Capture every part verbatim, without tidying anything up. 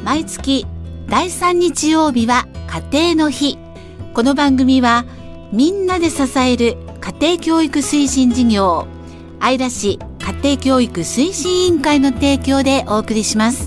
毎月だいさん日曜日は家庭の日。この番組はみんなで支える家庭教育推進事業、姶良市家庭教育推進委員会の提供でお送りします。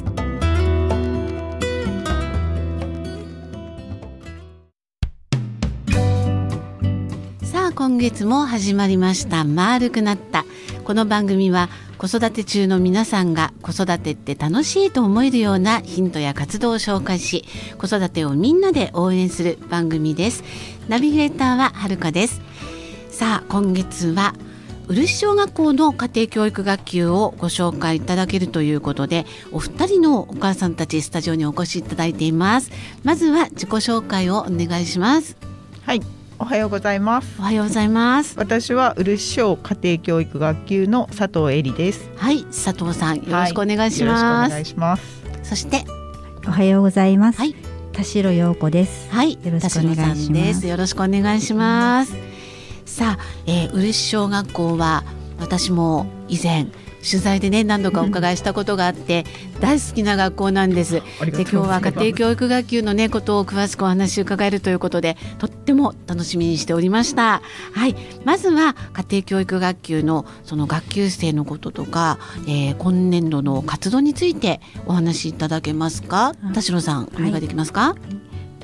さあ、今月も始まりました丸くなった。この番組は子育て中の皆さんが子育てって楽しいと思えるようなヒントや活動を紹介し、子育てをみんなで応援する番組です。ナビゲーターははるかです。さあ、今月は漆小学校の家庭教育学級をご紹介いただけるということで、お二人のお母さんたちスタジオにお越しいただいています。まずは自己紹介をお願いします。 はい、おはようございます。 おはようございます。 私は漆小家庭教育学級の佐藤恵里です。 はい、佐藤さん、よろしくお願いします。 はい、よろしくお願いします。 そしておはようございます。 はい、 田代陽子です。 はい、 よろしくお願いします。 田代さんです。よろしくお願いします。さあ、えー、漆小学校は私も以前取材でね何度かお伺いしたことがあって大好きな学校なんです。で、今日は家庭教育学級のねことを詳しくお話を伺えるということで、とっても楽しみにしておりました。はい、まずは家庭教育学級のその学級生のこととか、えー、今年度の活動についてお話しいただけますか。田代さん、お願いできますか。 はい、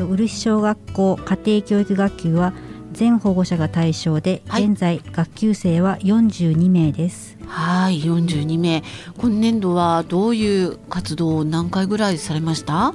漆小学校家庭教育学級は全保護者が対象で、はい、現在学級生はよんじゅうにめいです。 はい、よんじゅうにめい。今年度はどういう活動を何回ぐらいされました？はい、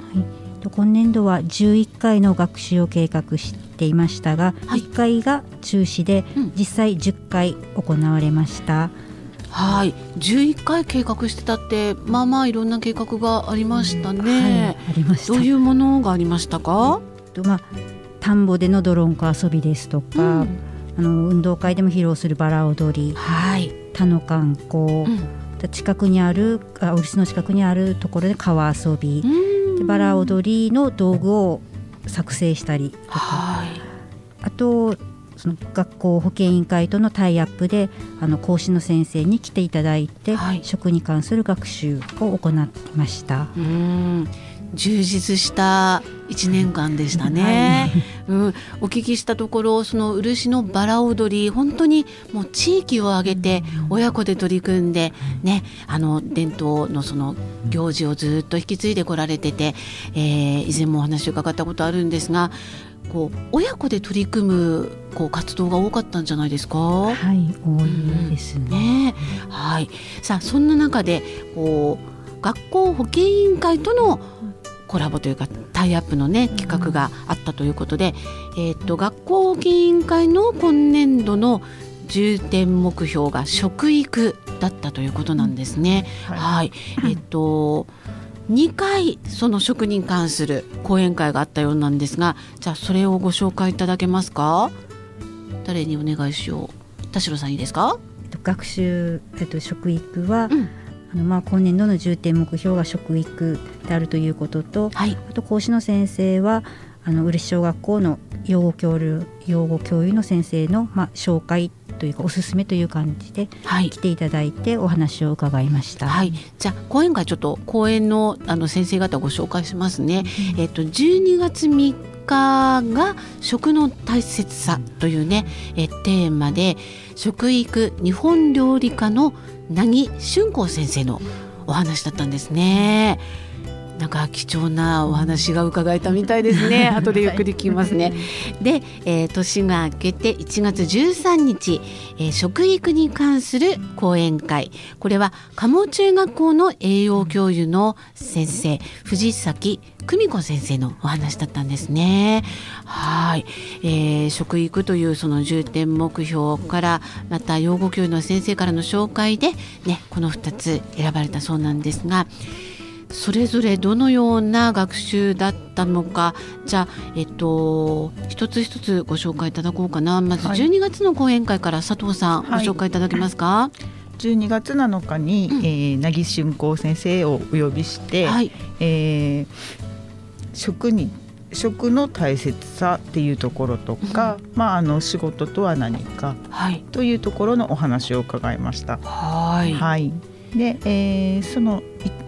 今年度はじゅういっかいの学習を計画していましたが、はい、いっかいが中止で、うん、実際じゅっかい行われました。 はい、じゅういっかい計画してたって、まあまあいろんな計画がありましたね。 はい、ありました。 どういうものがありましたか？ えっとまあ田んぼでの泥んこ遊びですとか、うん、あの運動会でも披露するバラ踊り、はい、田の観光、うん、近くにあるあ漆の近くにあるところで川遊び、でバラ踊りの道具を作成したりとか、はい、あとその学校保健委員会とのタイアップであの講師の先生に来ていただいて、はい、食に関する学習を行いました。 うーん、充実したいちねんかんでしたね。はい、うん、お聞きしたところ、その漆のバラ踊り、本当にもう地域を挙げて親子で取り組んで、ね、あの伝統のその行事をずっと引き継いでこられてて、えー、以前もお話を伺ったことあるんですが、こう親子で取り組むこう活動が多かったんじゃないですか？ はい、多いですね。うんね、 はい、さあ、そんな中でこう学校保健委員会とのコラボというかタイアップのね企画があったということで、うん、えー、と学校保健委員会の今年度の重点目標が食育だったということなんですね。うん、はい、はい、えー、とにかいその食に関する講演会があったようなんですが、じゃあそれをご紹介いただけますか？誰にお願いしよう。田代さん、いいですか？ 学習、えっと、食育は、うん、あのまあ今年度の重点目標が食育であるということと、はい、あと講師の先生はあの漆小学校の養護教諭、養護教諭の先生の、まあ、紹介というかおすすめという感じで来ていただいてお話を伺いました。 はい、じゃあ講演会ちょっと講演 の, あの先生方をご紹介しますね。うん、えっと、じゅうにがつみっかが食の大切さというね、えテーマで食育日本料理家の奈義俊光先生のお話だったんですね。なんか貴重なお話が伺えたみたいですね。後でゆっくり聞きますね。で、えー、年が明けていちがつじゅうさんにち、えー、食育に関する講演会、これは鴨中学校の栄養教諭の先生藤崎久美子先生のお話だったんですね。はい、えー、食育というその重点目標から、また養護教諭の先生からの紹介で、ね、このふたつ選ばれたそうなんですが、それぞれどのような学習だったのか、じゃあ、えっと、一つ一つご紹介いただこうかな。まずじゅうにがつの講演会から佐藤さん、はい、ご紹介いただけますか？ じゅうにがつなのかに、うん、えー、奈義俊光先生をお呼びして、はい、えー、食に食の大切さっていうところとか、うん、まあ、あの仕事とは何か、はい、というところのお話を伺いました。はい、はい、で、えー、その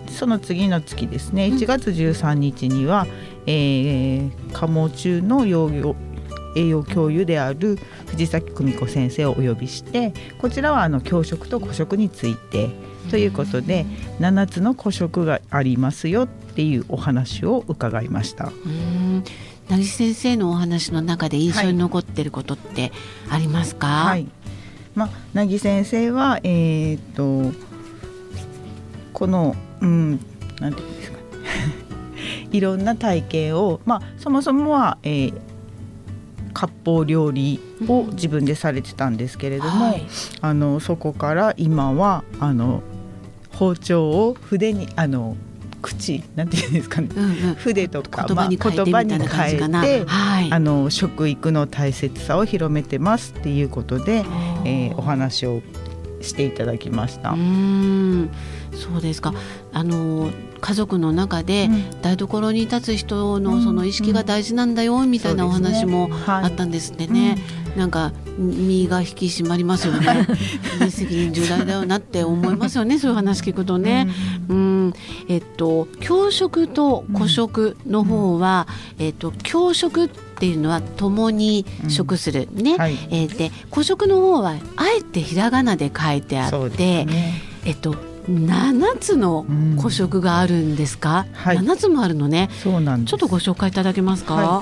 その次の月ですね、いちがつじゅうさんにちには、えー、鴨中の養魚栄養教諭である藤崎久美子先生をお呼びして、こちらはあの教食と個食についてということで、ななつの個食がありますよっていうお話を伺いました。 うーん、梛先生のお話の中で印象に残っていることってありますか？ はい、まあ、梛先生は、えー、とこの、うん、なんていうんですかいろんな体験を、まあ、そもそもは、えー割烹料理を自分でされてたんですけれども、うんはい、あのそこから今はあの包丁を筆にあの口なんていうんですかね、うんうん、筆とか言葉に変えて、まあ、言葉に変えて、はい、あの食育の大切さを広めてますっていうことで、えー、お話をしていただきました。 うーん、そうですか。あの家族の中で台所に立つ人のその意識が大事なんだよみたいなお話もあったんですってね。なんか身が引き締まりますよね。責任重大だよなって思いますよね。そういう話聞くとね。うん、えっと教食と個食の方は、うん、えっと教食っていうのは共に食する、うん、ね。はい、えー、で個食の方はあえてひらがなで書いてあって、ね、えっとななつの個食があるんですか？うん、はい、ななつもあるのね。 そうなんです。 ちょっとご紹介いただけますか？ はい、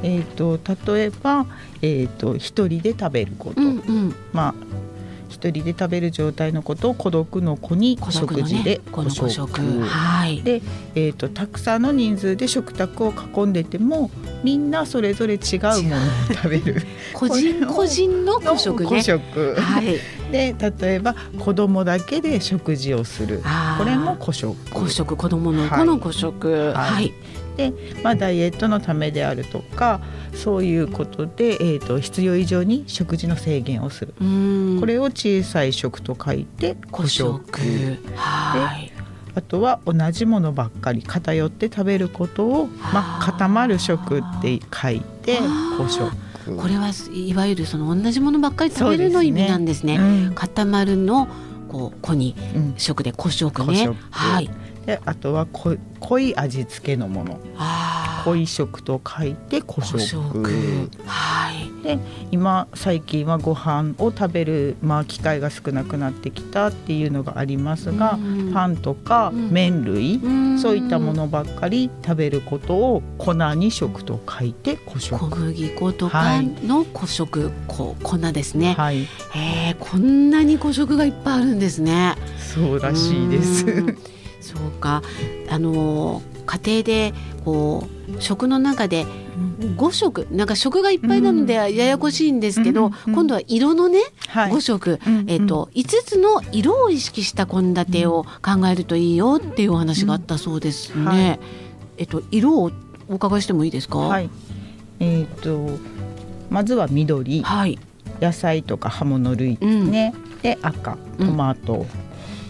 えー、と例えば、えー、と一人で食べること、うんうん、まあ一人で食べる状態のことを孤独の子に食事で個食、はい、で、えー、とたくさんの人数で食卓を囲んでてもみんなそれぞれ違うものを食べる個人個人の個食ね。 個食、はい、で例えば子供だけで食事をする、これも個食。 個食、子供の子の個食、はい、はい、 でまあ、ダイエットのためであるとかそういうことで、えー、と必要以上に食事の制限をする。これを小さい食と書いて個食。はい、あとは同じものばっかり偏って食べることを、まあ、固まる食って書いて個食。 これはいわゆるその同じものばっかり食べるの意味なんですね。うん、固まるのこう子に食で個食ね。はい、 であとは濃い、濃い味付けのもの、濃い食と書いて濃食。はい、で今最近はご飯を食べる、まあ、機会が少なくなってきたっていうのがありますが、パンとか麺類、そういったものばっかり食べることを粉に食と書いて濃食。 小麦粉とかの濃食、こ粉ですね。はい、えー、こんなに濃食がいっぱいあるんですね。 そうらしいです。 そうか、あの家庭でこう食の中でご食、なんか食がいっぱいなのでややこしいんですけど、うんうん、今度は色のね、はい、ご食、うんうん、えーと、いつつの色を意識した献立を考えるといいよっていうお話があったそうですね。うん、はい、えーと、色をお伺いしてもいいですか？ はい、えーと、まずは緑、はい、野菜とか葉物類ですね。うん、で赤、トマト、うん、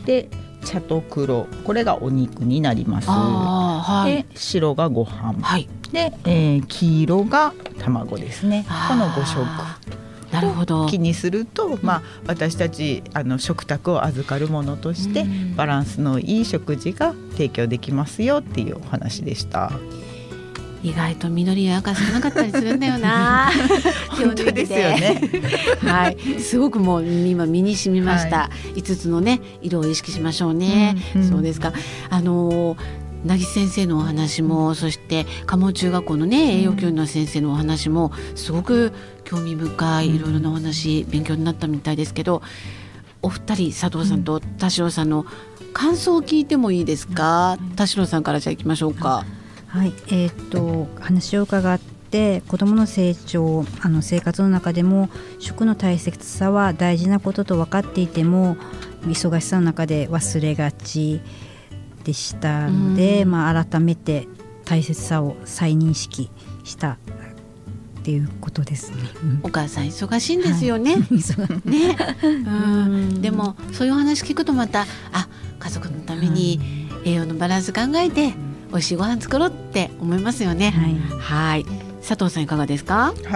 で茶と黒、これがお肉になります。はい、で白がご飯、はい、で、えー、黄色が卵ですね。このご食。 なるほど。 気にすると、まあ、私たちあの食卓を預かるものとしてバランスのいい食事が提供できますよっていうお話でした。 意外と緑や赤少なかったりするんだよな。 本当ですよね。 はい、すごくもう今身に染みました。はい、いつつのね色を意識しましょうね。うんうん、そうですか。あの梛先生のお話も、うん、そして鴨中学校のね栄養教諭の先生のお話もすごく興味深い、いろいろなお話、勉強になったみたいですけど、お二人佐藤さんと田代さんの感想を聞いてもいいですか？うん、田代さんからじゃあいきましょうか。 はい、えー、っと話を伺って子どもの成長、あの生活の中でも食の大切さは大事なことと分かっていても忙しさの中で忘れがちでしたので、まあ、改めて大切さを再認識したっていうことですね。 うん、お母さん忙しいんですよね。はい、ね、うん、でもそういうお話聞くとまたあ家族のために栄養のバランス考えて美味しいご飯作ろうって思いますよね。はい、はい、佐藤さんいかがですか？ はい、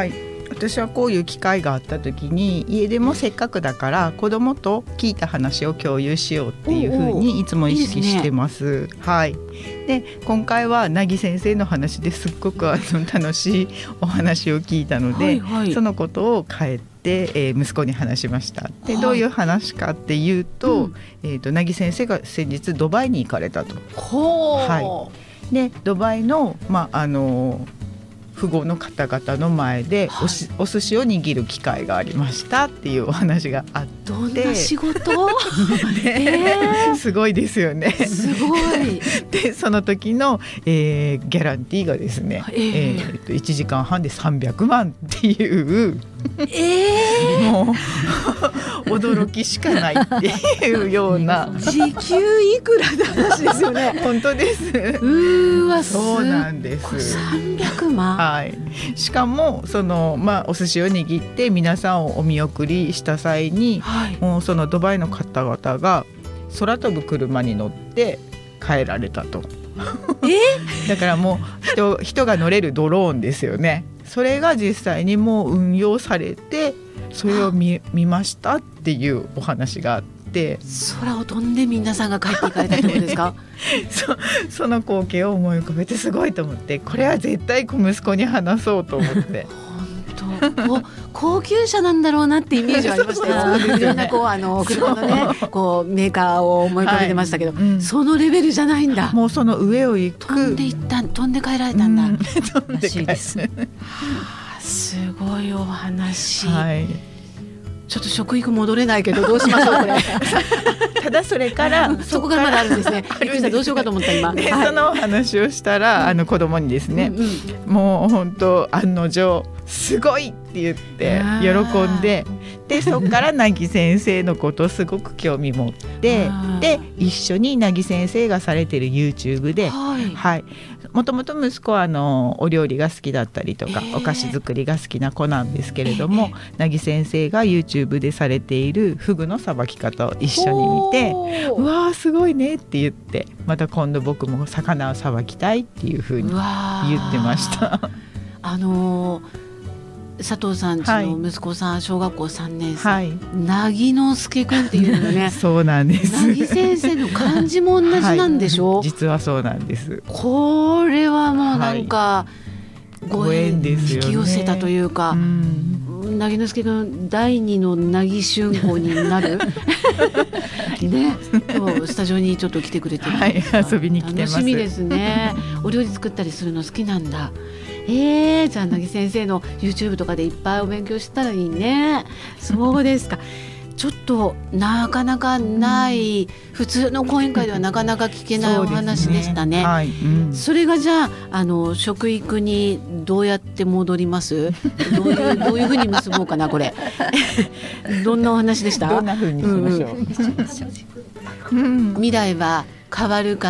私はこういう機会があった時に家でもせっかくだから子供と聞いた話を共有しようっていうふうにいつも意識してます。いいですね。はい。で今回はなぎ先生の話ですっごくあの楽しいお話を聞いたので、はいはい、そのことを帰ってえー、息子に話しました。で、はい、どういう話かっていうと、うん、えーと、なぎ先生が先日ドバイに行かれたと。 ほう、 はい、でドバイの、まああの富豪の方々の前で お, し、はい、お寿司を握る機会がありましたっていうお話があって、 どんな仕事えー、すごいですよね。 すごいでその時の、えー、ギャランティーがですね、えーえー、といちじかんはんでさんびゃくまんっていうえー、もう驚きしかないっていうような時給いくらって話ですよね。 本当です。 うわ、 そうなんです。 さんびゃくまん、 はい、しかもその、まあ、お寿司を握って皆さんをお見送りした際に、はい、もうそのドバイの方々が空飛ぶ車に乗って帰られたと。えだからもう 人, 人が乗れるドローンですよね。それが実際にもう運用されてそれを 見, 見ましたっていうお話があって、 空を飛んで皆さんが帰っていかれたってことですか？ そ, その光景を思い浮かべてすごいと思って、これは絶対息子に話そうと思って本当高級車なんだろうなってイメージはありましたよ。いろんなこうあの車のねこうメーカーを思い浮かべてましたけど、はい、うん、そのレベルじゃないんだ。 もうその上を行く、 飛んでいった飛んで帰られたんだ、うん、 飛んで帰られた。 はあ、すごいお話、 はい、 ちょっと食育戻れないけどどうしましょうこれただそれからそこからまだあるんですね。びっくりした、どうしようかと思った今、 で、 はい、 そのお話をしたら、うん、あの子供にですね、うんうん、もう本当案の定すごいって言って喜んで、でそこからなぎ先生のことをすごく興味持ってで一緒になぎ先生がされている YouTube で、はいはい、もともと息子はあのお料理が好きだったりとか、えー、お菓子作りが好きな子なんですけれども、えー、なぎ先生が YouTube でされているフグのさばき方を一緒に見て、うわーすごいねって言って、また今度僕も魚をさばきたいっていうふうに言ってました。 あのー佐藤さんちの息子さん、はい、小学校さんねん生、はい、なぎのすけくんっていうのねそうなんです。 なぎ先生の漢字も同じなんでしょ、はい、 実はそうなんです。 これはもうなんか、はい、ご縁ですよね、引き寄せたというか、うん、なぎのすけくんだいにのなぎ春子になるね、今日スタジオにちょっと来てくれてる、 はい、遊びに来てます。 楽しみですね。お料理作ったりするの好きなんだ。えー、じゃあなぎ先生の YouTube とかでいっぱいお勉強したらいいね。そうですか。ちょっとなかなかない、うん、普通の講演会ではなかなか聞けないお話でしたね。 そ, ね、はい、うん、それがじゃあ、あの食育にどうやって戻ります？どういうどういうふうに結ぼうかなこれどんなお話でした？ どんなふうにしましょう、うん、 未来は変わるから、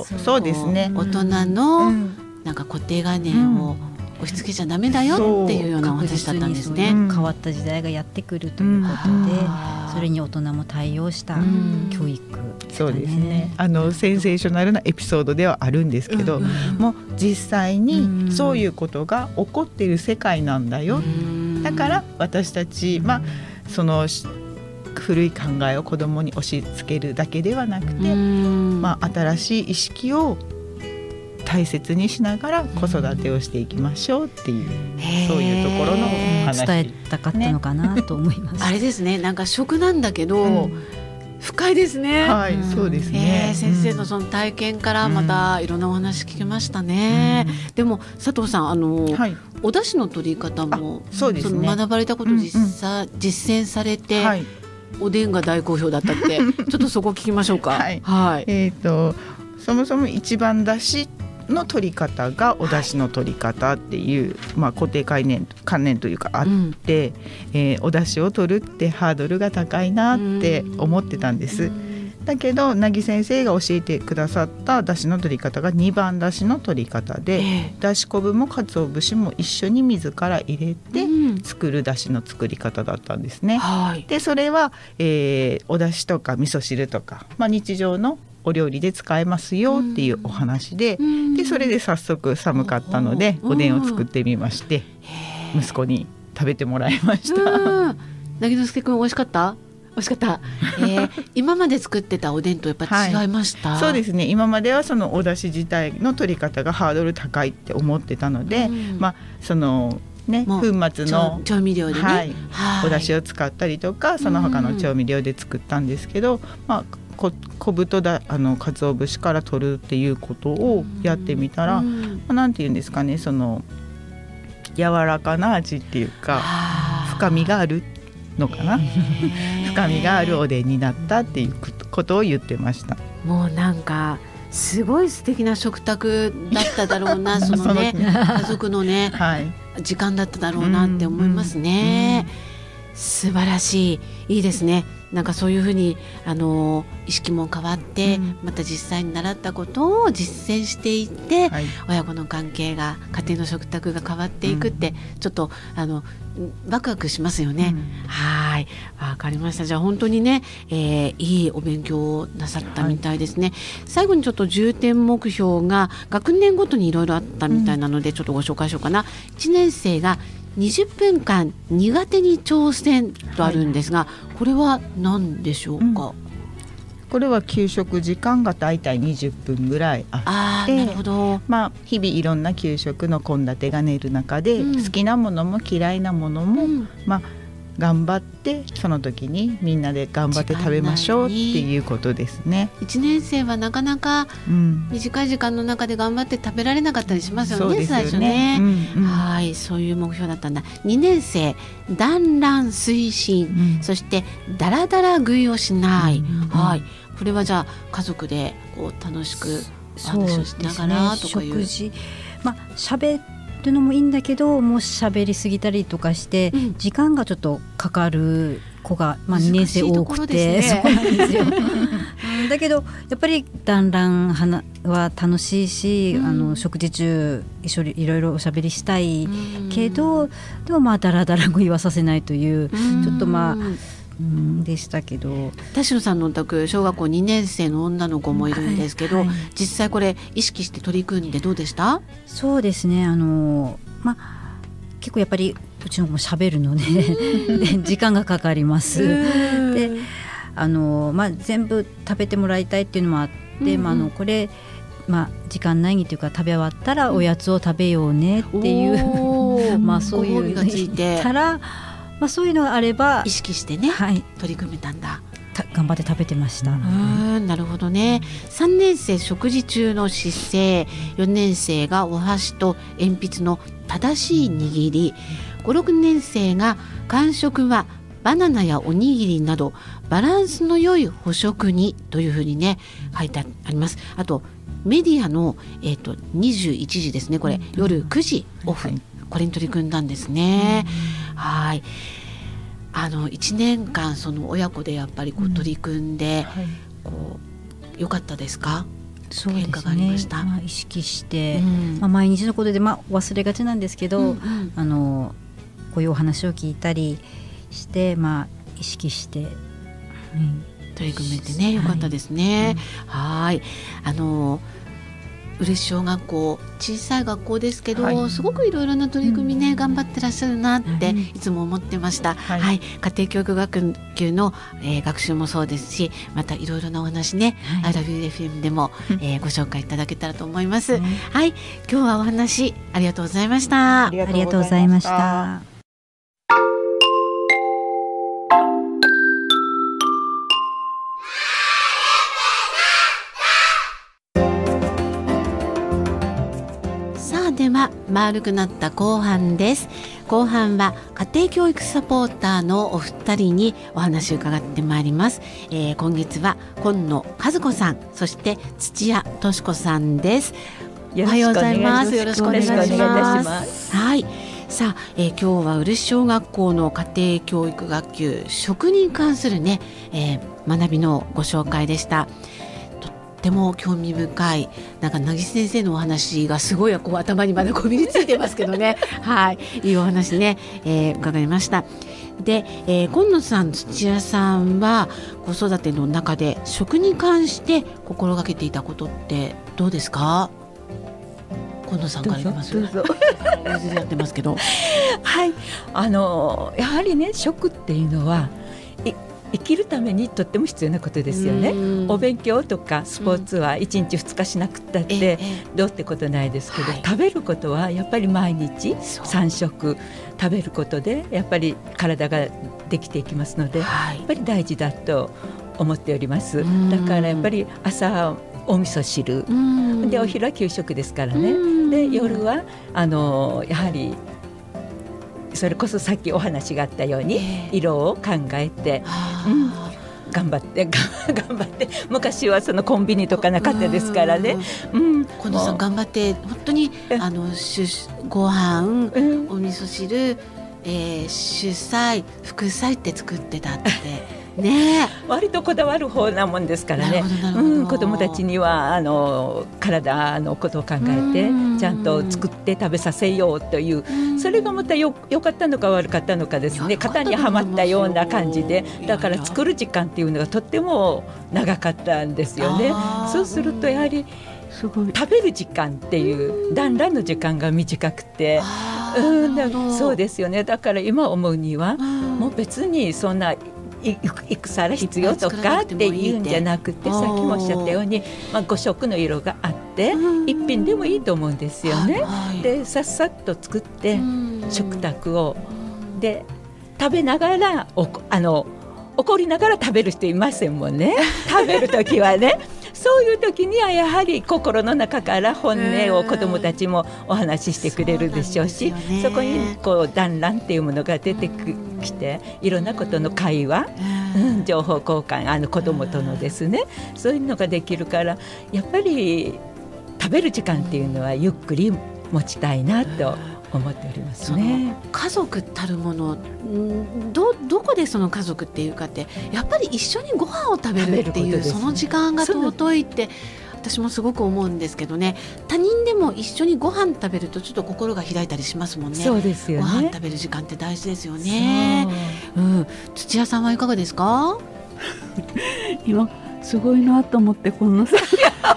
そう、そうですね、 大人の、うん、なんか固定概念を押し付けちゃダメだよっていうようなお話だったんですね。 変わった時代がやってくるということで、うん、それに大人も対応した教育、 うん、そうですね。あのセンセーショナルなエピソードではあるんですけど、うん、もう実際にそういうことが起こっている世界なんだよ、うん、だから私たち、まあ、その古い考えを子どもに押し付けるだけではなくて、うん、まあ、新しい意識を大切にしながら子育てをしていきましょうっていう、そういうところの話、 伝えたかったのかなと思います、 ね、あれですね、なんか食なんだけど、うん、深いですね。 はい、うん、そうですね、 えー、先生のその体験からまたいろんなお話聞きましたね、うん、でも佐藤さん、あの、はい、お出汁の取り方もそうです、ね、その学ばれたことを 実,、うんうん、実践されて、はい、おでんが大好評だったってちょっとそこ聞きましょうか。はい、はい、 えーと、そもそも一番出汁の取り方がお出汁の取り方っていう、はい、まあ、固定概念観念というかあって、うん、えー、お出汁を取るってハードルが高いなって思ってたんです。だけどなぎ先生が教えてくださった出汁の取り方がにばん出汁の取り方で、えー、出汁昆布も鰹節も一緒に水から入れて作る出汁の作り方だったんですね、はい、でそれは、えー、お出汁とか味噌汁とか、まあ、日常のお料理で使えますよっていうお話で、でそれで早速寒かったのでおでんを作ってみまして、息子に食べてもらいました。 なぎのすけくん美味しかった？美味しかった、えー、今まで作ってたおでんとやっぱ違いました？ はい、そうですね。今まではそのお出汁自体の取り方がハードル高いって思ってたので、うん、まあそのね、粉末の調味料でね、 はい、はい、お出汁を使ったりとかその他の調味料で作ったんですけど、うん、まあこ小太だあの鰹節から取るっていうことをやってみたら、うん、まあ、なんていうんですかね、その柔らかな味っていうか深みがあるのかな深みがあるおでんになったっていうことを言ってました。 もうなんかすごい素敵な食卓だっただろうなそのね家族のね、はい、時間だっただろうなって思いますね、うんうん、素晴らしい、いいですね。なんかそういうふうにあの意識も変わって、うん、また実際に習ったことを実践していって、はい、親子の関係が家庭の食卓が変わっていくって、うん、ちょっとあのワクワクしますよね、うん、はい、わかりました。じゃあ本当にね、えー、いいお勉強をなさったみたいですね、はい、最後にちょっと重点目標が学年ごとにいろいろあったみたいなので、うん、ちょっとご紹介しようかな。いちねん生がにじゅっぷんかん苦手に挑戦とあるんですが、はい、これは何でしょうか？うん、 これは給食時間がだいたいにじゅっぷんぐらいあって、 あ、なるほど、 まあ、日々いろんな給食の献立が練る中で、うん、好きなものも嫌いなものも、うん、まあ、頑張ってその時にみんなで頑張って食べましょうっていうことですね。 いちねん生はなかなか短い時間の中で頑張って食べられなかったりしますよね、うん、最初ね、うんうん、はい、そういう目標だったんだ。にねん生団らん推進、うん、そしてだらだら食いをしない、うんうん、はい、これはじゃあ家族でこう楽しく話をしながらとかいう、 食事、まあ、喋るのもいいんだけど、もう喋りすぎたりとかして、うん、時間がちょっとかかる子が、まあ、にねん生多くて、そうなんですよだけどやっぱり団らんは楽しいし、うん、あの食事中一緒にいろいろおしゃべりしたいけど、うん、でもまあだらだら食いはさせないという、うん、ちょっとまあうんでしたけど、 田代さんのお宅小学校にねん生の女の子もいるんですけど、はいはい、実際これ意識して取り組んでどうでした？ そうですね、あの、ま、結構やっぱりうちの子も喋るので時間がかかりますで、あの、ま、全部食べてもらいたいっていうのもあって、うん、ま、あのこれ、ま、時間内にというか食べ終わったらおやつを食べようねっていう、うん、まあそういうのがついてたら、まあ、そういうのがあれば意識してね、はい、取り組めたんだ。 頑張って食べてました。 うん、なるほどね。さんねん生食事中の姿勢、よねん生がお箸と鉛筆の正しい握り、ご、ろくねん生が間食はバナナやおにぎりなどバランスの良い補食にというふうにね書いてあります。あとメディアの、えーと、にじゅういちじですね、これ、うん、夜くじオフ、はい、これに取り組んだんですね、うん、はい、あのいちねんかんその親子でやっぱりこう取り組んで、うん、はい、こう良かったですか？ そうですね、 変化がありました？ まあ、意識して、うん、まあ、毎日のことで、まあ、忘れがちなんですけど、うんうん、あのこういうお話を聞いたりして、まあ、意識して、うん、 取り組めてね良かったですね。はい、はい、あの嬉小学校小さい学校ですけど、はい、すごくいろいろな取り組みね、うん、頑張ってらっしゃるなっていつも思ってました、はいはい、家庭教育学級の、えー、学習もそうですし、またいろいろなお話ね、はい、アイラブユーエフエム でも、えー、ご紹介いただけたらと思います、うん、はい、今日はお話ありがとうございました。 ありがとうございました。 では丸くなった後半です。後半は家庭教育サポーターのお二人にお話を伺ってまいります、えー、今月は今野和子さん、そして土屋敏子さんです。おはようございます。よろしくお願いします。はい、さあ、えー、今日は漆小学校の家庭教育学級食に関するね、えー、学びのご紹介でした。とっても興味深い、なんか渚先生のお話がすごいこう頭にまだこびりついてますけどねはい、いいお話ね、えー、伺いました。で、えー、今野さん、土屋さんは子育ての中で食に関して心がけていたことってどうですか？ 近藤さんからいきます。 どうぞやってますけどはい、あのやはりね、食っていうのは生きるためにとっても必要なことですよね。お勉強とかスポーツはいちにちふつかしなくったってどうってことないですけど、食べることはやっぱり毎日さん食食べることでやっぱり体ができていきますので、やっぱり大事だと思っております。だからやっぱり朝お味噌汁で、お昼は給食ですからね。で夜はあのやはりそれこそさっきお話があったように色を考えて、うん、頑張って頑張って昔はそのコンビニとかなかったですからね。 近藤さん頑張って本当にあのご飯、うん、お味噌汁、えー、主菜副菜って作ってたってね、 割とこだわる方なもんですからね。うん、子どもたちにはあの体のことを考えてちゃんと作って食べさせようという、それがまたよ良かったのか悪かったのかですね。型にはまったような感じで、だから作る時間っていうのがとっても長かったんですよね。そうするとやはりすごい食べる時間っていう団らんの時間が短くて、うん、だそうですよね。だから今思うにはもう別にそんないくさら必要とかっていうんじゃなくて、さっきもおっしゃったように、まあ、ご色の色があって一品でもいいと思うんですよね。でさっさっと作って食卓をで食べながらおあの怒りながら食べる人いませんもんね。食べるときはねそういう時にはやはり心の中から本音を子どもたちもお話ししてくれるでしょうし、 そ, うそこにこう団らんっていうものが出てきて、いろんなことの会話、うん、情報交換、あの子どもとのですね、そういうのができるから、やっぱり食べる時間っていうのはゆっくり持ちたいなと思っておりますね。 家族たるもの、ど, どこでその家族っていうかって、やっぱり一緒にご飯を食べるっていう、その時間が尊いって私もすごく思うんですけどね。他人でも一緒にご飯食べるとちょっと心が開いたりしますもんね。 そうですよね。 ご飯食べる時間って大事ですよね。う、うん、土屋さんはいかがですか？ 今すごいなと思って、このさ土屋さ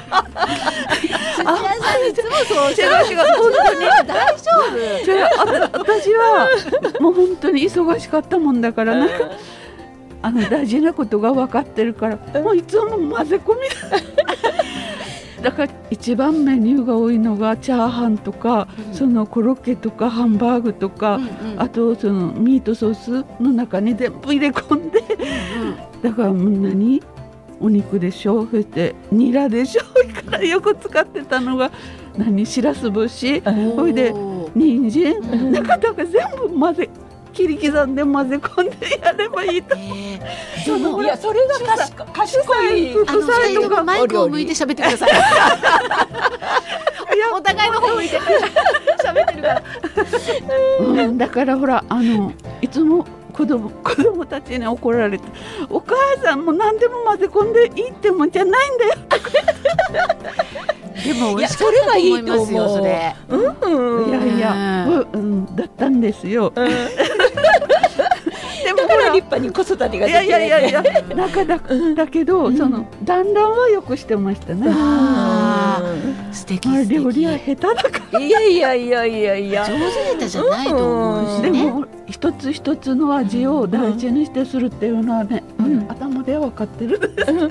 んいつもそう違う違う本当に大丈夫。 違う、私はもう本当に忙しかったもんだから、なんかあの大事なことが分かってるから、もういつも混ぜ込みだから一番メニューが多いのがチャーハンとか、うん、そのコロッケとかハンバーグとか、うんうん、あとそのミートソースの中に全部入れ込んで、うん、だからもう何お肉でしょ、そしてニラでしょ、からよく使ってたのが何しらす節、それで人参、うん、なんかだから全部混ぜ切り刻んで混ぜ込んでやればいいと、えー、そのいやそれが賢, 賢い副菜とかマイクを向いて喋ってください。お互いの方向いて喋ってるから、 うん、だからほらあのいつも子供、子供たちに怒られて、お母さんも何でも混ぜ込んでいいってもんじゃないんだよとかでも美味しかったと思いますよ、それ。 うん、いやいや、うん、だったんですよ。うん、でもだから立派に子育てができる。いやいやいやいや、なんか だ, だけど、うん、その団らんはよくしてましたね。 あ素敵、 まあ、料理は下手だから。 いやいやいやいやいや、 上手下手じゃないと思うしね。 でも一つ一つの味を大事にしてするっていうのはね、うんうん、頭では分かってるんですけど、うん、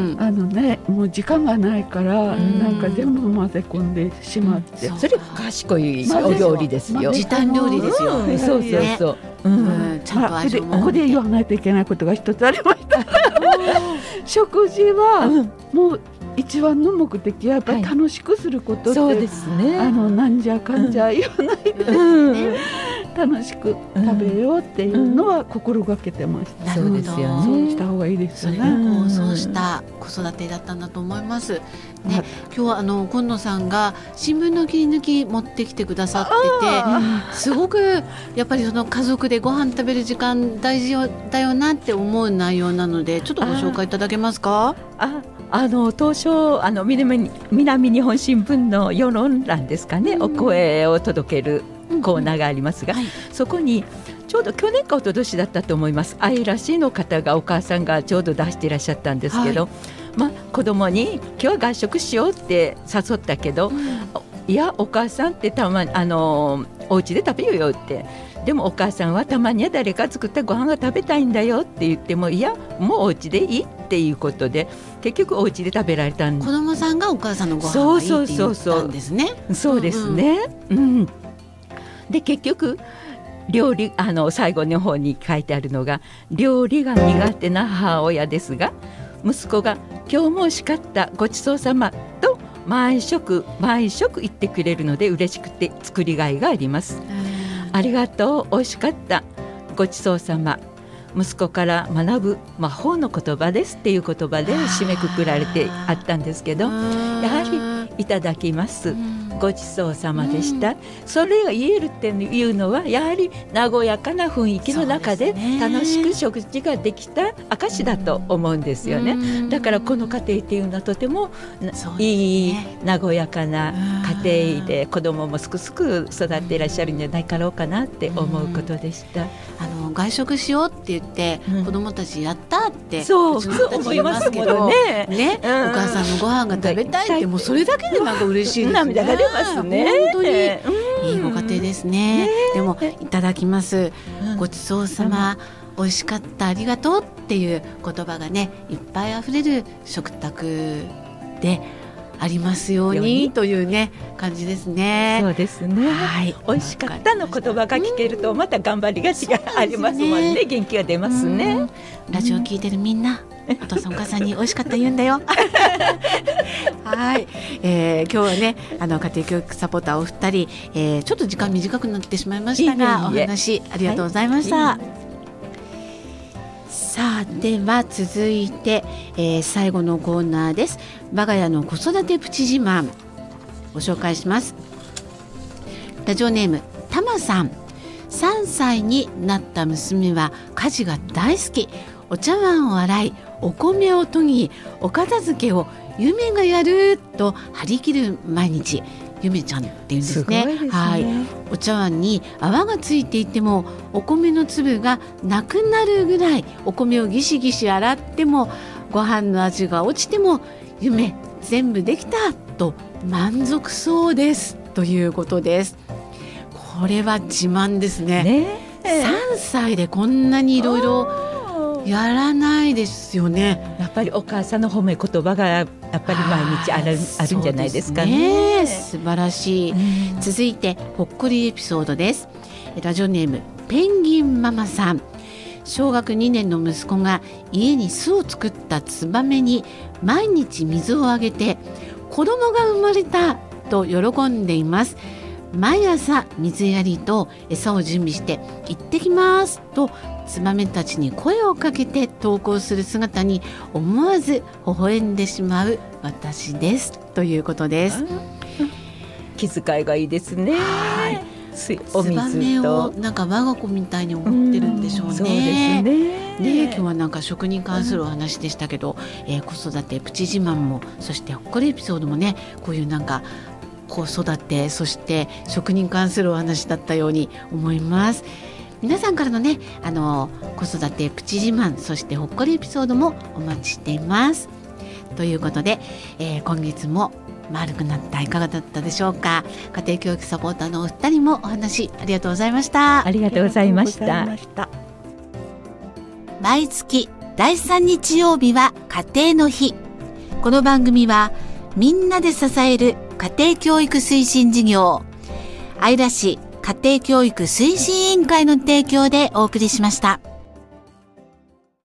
あのね、もう時間がないから、うん、なんか全部混ぜ込んでしまって、 うん、それ賢いお料理ですよ。 時短料理ですよ、 うん、そうそうそう、うんうん、 ちゃんと味をも、まあ、ここで言わないといけないことが一つありました食事は、うん、もう一番の目的はやっぱり楽しくすることって、はい、そうですね、あのなんじゃかんじゃ言わないで、うんね、楽しく食べようっていうのは心がけてました。 そうですよね。 そうした方がいいですよね。 それがこうそうした子育てだったんだと思います。ね、今日はあの今野さんが新聞の切り抜き持ってきてくださってて、すごくやっぱりその家族でご飯食べる時間大事だよなって思う内容なので、ちょっとご紹介いただけますか？ ああの当初あの 南, 南日本新聞の世論欄ですかね、うん、お声を届けるコーナーがありますが、うんはい、そこにちょうど去年か一昨年だったと思います、愛らしいの方がお母さんがちょうど出していらっしゃったんですけど、はい、まあ、子供に今日は外食しようって誘ったけど、うん、 いやお母さんってたまあのお家で食べようよって、でもお母さんはたまには誰か作ったご飯が食べたいんだよって言っても、いやもうお家でいいっていうことで結局お家で食べられたんで、 子供さんがお母さんのご飯がいいって言ったんですね。 そうですね、うんうん、で結局料理あの最後の方に書いてあるのが、料理が苦手な母親ですが息子が今日も美味しかったごちそうさまと毎食毎食言ってくれるので嬉しくて作りがいがあります。ありがとう、美味しかった、ごちそうさま、息子から学ぶ魔法の言葉ですっていう言葉で締めくくられてあったんですけど、やはりいただきます、ごちそうさまでした、うん、それが言えるっていうのはやはり和やかな雰囲気の中で楽しく食事ができた証だと思うんですよね、うん、だからこの家庭っていうのはとてもいい和やかな家庭で子供もすくすく育っていらっしゃるんじゃないかろうかなって思うことでした、うん、 あの外食しようって言って、うん、子供たちやったってそう思いますけどね、 ね、うん、お母さんのご飯が食べたいってもうそれだけでなんか嬉しいですね。 涙が出ますね。 本当にいいご家庭ですね、ね。でもいただきます、うん、ごちそうさま、うん、美味しかった、ありがとうっていう言葉がねいっぱいあふれる食卓でありますようにというね感じですね。 そうですね、はい、美味しかったの言葉が聞けるとまた頑張りが違ありますもんね、元気が出ますね。 ラジオ聞いてるみんな、お父さんお母さんに美味しかった言うんだよはい、えー、今日はねあの家庭教育サポーターお二人、えー、ちょっと時間短くなってしまいましたが、いいえいえお話ありがとうございました、はい、さあでは続いて、えー、最後のコーナーです。我が家の子育てプチ自慢ご紹介します。ラジオネームたまさん、さんさいになった娘は家事が大好き。お茶碗を洗い、お米を研ぎ、お片付けをゆめがやると張り切る毎日。ゆめちゃんっていうんですね。 すごいですね。 はい。お茶碗に泡がついていてもお米の粒がなくなるぐらい、お米をギシギシ洗ってもご飯の味が落ちてもゆめ全部できたと満足そうですということです。これは自慢ですね。ね、さんさいでこんなにいろいろやらないですよね。 やっぱりお母さんの褒め言葉がやっぱり毎日ある、あるんじゃないですかね。 素晴らしい、うん、続いてほっこりエピソードです。ラジオネームペンギンママさん、小学にねんの息子が家に巣を作ったツバメに毎日水をあげて子供が生まれたと喜んでいます。毎朝水やりと餌を準備して行ってきますとツバメたちに声をかけて投稿する姿に思わず微笑んでしまう私ですということです。 気遣いがいいですね。はい、お水とツバメをなんか我が子みたいに思ってるんでしょうね。 そうですね。 ね、今日はなんか食に関するお話でしたけど、えー、子育てプチ自慢もそしてほっこりエピソードもね、こういうなんか子育てそして食に関するお話だったように思います。皆さんからのねあの子育てプチ自慢そしてほっこりエピソードもお待ちしていますということで、えー、今月も丸くなったいかがだったでしょうか。家庭教育サポーターのお二人もお話ありがとうございました。 ありがとうございました。 毎月だいさん日曜日は家庭の日。この番組はみんなで支える家庭教育推進事業姶良市家庭教育推進委員会の提供でお送りしました。